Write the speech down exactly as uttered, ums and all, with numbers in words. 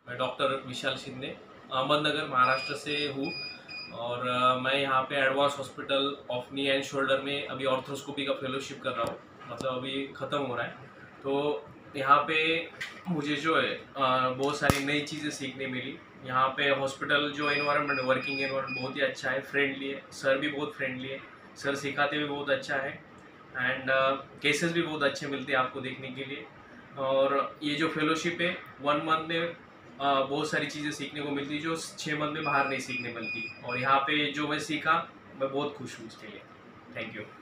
मैं डॉक्टर विशाल शिंदे अहमदनगर महाराष्ट्र से हूँ और अ, मैं यहाँ पे advance hospital of knee and shoulder में अभी ऑर्थोस्कोपी का फेलोशिप कर रहा हूँ, मतलब अभी ख़त्म हो रहा है। तो यहाँ पे मुझे जो है अ, बहुत सारी नई चीज़ें सीखने मिली। यहाँ पे हॉस्पिटल जो एनवायरनमेंट, वर्किंग एनवायरनमेंट बहुत ही अच्छा है, फ्रेंडली है, सर भी बहुत फ्रेंडली है, सर सिखाते भी बहुत अच्छा है एंड केसेस भी बहुत अच्छे मिलते हैं आपको देखने के लिए। और ये जो फेलोशिप है वन मंथ में अ, बहुत सारी चीज़ें सीखने को मिलती जो छः मंथ में बाहर नहीं सीखने मिलती, और यहाँ पे जो मैं सीखा मैं बहुत खुश हूँ उसके लिए। Thank you.